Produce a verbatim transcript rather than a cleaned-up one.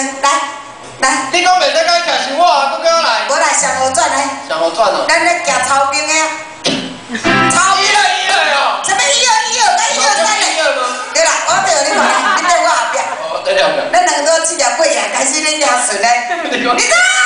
来来。 你讲袂使甲伊徛伤我啊，佫叫我来。 我来上河转来。 上河转哦。 咱咧行操兵的啊。操兵。 一二一二哦。 什么一二一二？咱一二三嘞。对啦，我对你看，你对我后壁。 哦，对了对。 咱两个四条过来，开始咧行顺嘞。你走。